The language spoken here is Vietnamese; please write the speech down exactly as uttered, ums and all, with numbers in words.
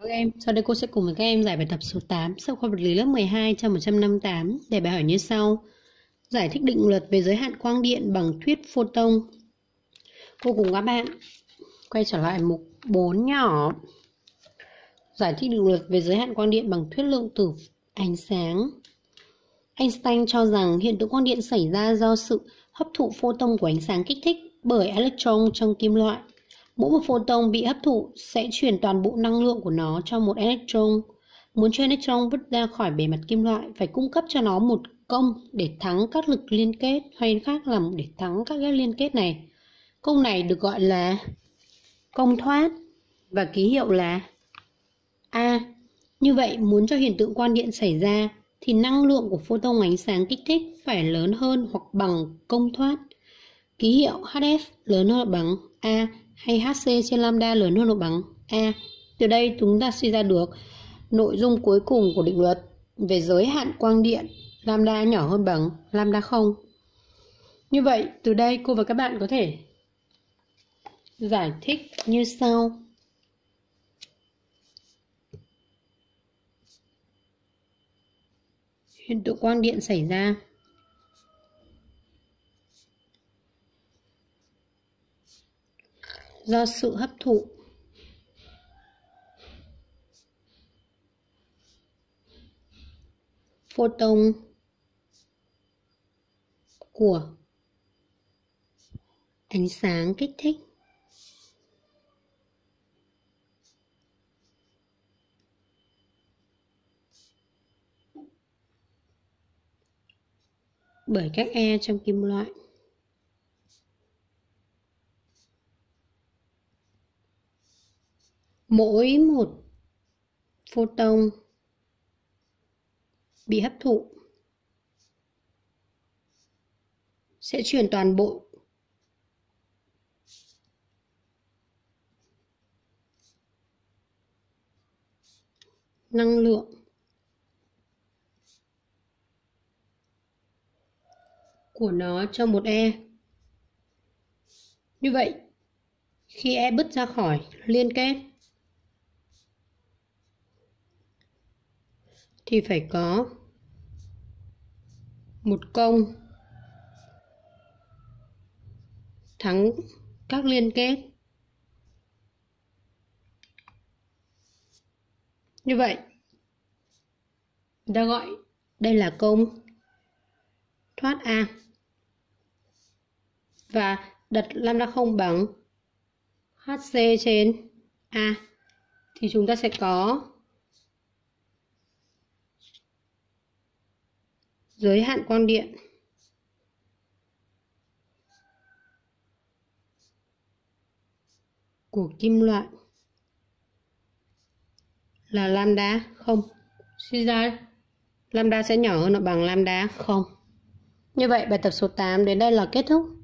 các em, sau đây cô sẽ cùng với các em giải bài tập số tám sau khoa vật lý lớp mười hai trang một trăm năm mươi tám. Đề bài hỏi như sau: giải thích định luật về giới hạn quang điện bằng thuyết photon. Cô cùng các bạn quay trở lại mục bốn nhỏ. Giải thích định luật về giới hạn quang điện bằng thuyết lượng tử ánh sáng. Einstein cho rằng hiện tượng quang điện xảy ra do sự hấp thụ photon của ánh sáng kích thích bởi electron trong kim loại. Mỗi một photon bị hấp thụ sẽ truyền toàn bộ năng lượng của nó cho một electron. Muốn cho electron vứt ra khỏi bề mặt kim loại, phải cung cấp cho nó một công để thắng các lực liên kết, hay khác là để thắng các cái liên kết này. Công này được gọi là công thoát và ký hiệu là A. Như vậy, muốn cho hiện tượng quang điện xảy ra thì năng lượng của photon ánh sáng kích thích phải lớn hơn hoặc bằng công thoát. Ký hiệu hát ép lớn hơn hoặc bằng A hay hát xê trên lambda lớn hơn hoặc bằng A. Từ đây chúng ta suy ra được nội dung cuối cùng của định luật về giới hạn quang điện lambda nhỏ hơn bằng lambda không. Như vậy, từ đây cô và các bạn có thể giải thích như sau. Hiện tượng quang điện xảy ra do sự hấp thụ photon của ánh sáng kích thích bởi các E trong kim loại. Mỗi một photon bị hấp thụ sẽ truyền toàn bộ năng lượng của nó cho một E. Như vậy, khi E bứt ra khỏi liên kết thì phải có một công thắng các liên kết. Như vậy, ta gọi đây là công thoát A. Và đặt lambda không bằng hát xê trên A thì chúng ta sẽ có giới hạn quang điện của kim loại là lambda không. Suy ra lambda sẽ nhỏ hơn hoặc bằng lambda không. Như vậy bài tập số tám đến đây là kết thúc.